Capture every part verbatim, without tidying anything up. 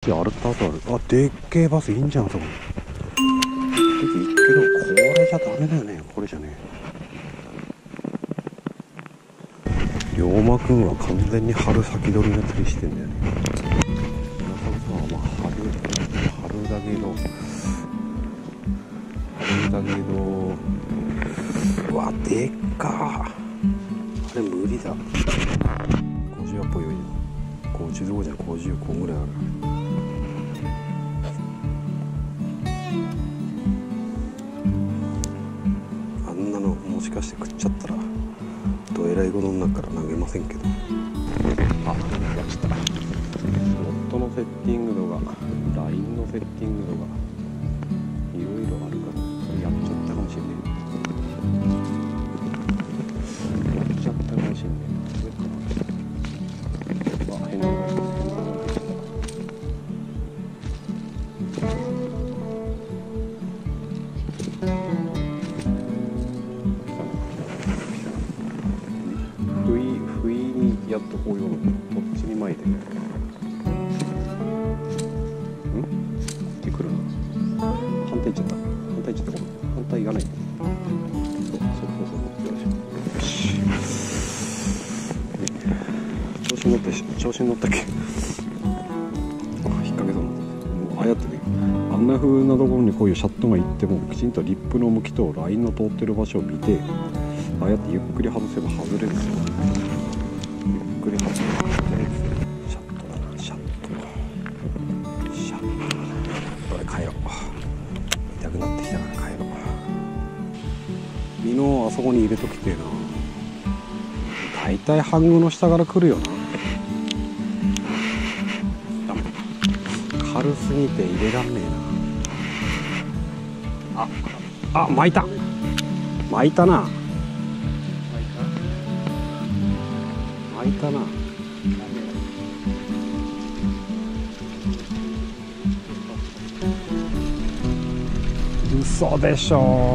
歩った後ある。あ、でっけえバスいいんじゃん、そこに。けど、これじゃダメだよね。これじゃねえ。龍馬くんは完全に春先取りの釣りしてんだよね。皆さんさ、まあ、春、春だけど、春だけど、うわ、でっかー。あれ無理だ。ごじゅうっぽいよ。ごじゅうどころじゃごじゅうごぐらいある。あんなのもしかして食っちゃったらどえらいことになるから投げませんけど。あ、やっちゃった。ロットのセッティング度が、ラインのセッティング度がいろいろあるから、それやっちゃったかもしれない。やっちゃったかもしれない。あ、変なのが変なのが不意不意にやっとこういうのこっちに巻いてんってくるな。反対行っちゃった。反対行っちゃった。反対行かない。そうそうそうそう。よいしょ。よし。調子に乗って調子に乗ったっけ。引っ掛けそうな。ああやってね。あんな風なところにこういうシャットが行ってもきちんとリップの向きとラインの通ってる場所を見て、ああやってゆっくり外せば外れるんですよ。ゆっくり外せば外れるんですよ。シャットだな、シャット。シャット。これ帰ろう。痛くなってきたから帰ろう。身のあそこに入れときてえな。だいたい半具の下から来るよな。軽すぎて入れらんねえな。あ、あ、巻いた巻いたな巻いたな。嘘でしょ。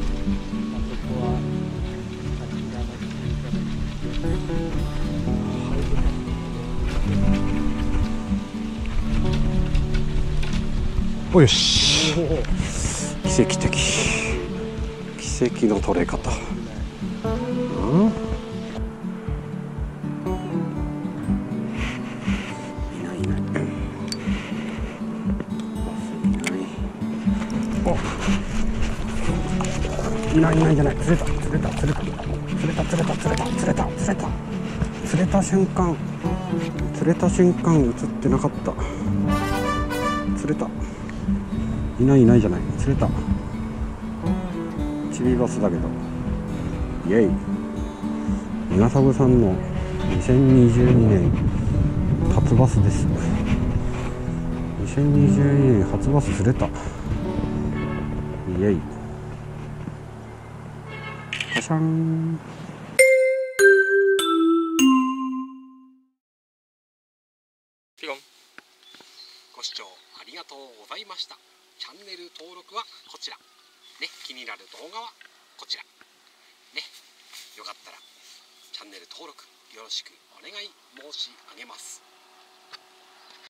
およし、奇跡的奇跡の取れ方。うん、いないいない、お、いないいないじゃない。釣れた釣れた釣れた釣れた釣れた釣れた釣れた釣れた釣れた瞬間釣れた瞬間映ってなかった。釣れた。いないいないじゃない。釣れた。チビバスだけど、イェイ。稲サさんのにせんにじゅうにねん初バスです。にせんにじゅうにねん初バス釣れた。イェイ。カシャン。 ピロン。ご視聴ありがとうございました。チャンネル登録はこちら。ね、気になる動画はこちら。ね、よかったらチャンネル登録よろしくお願い申し上げます。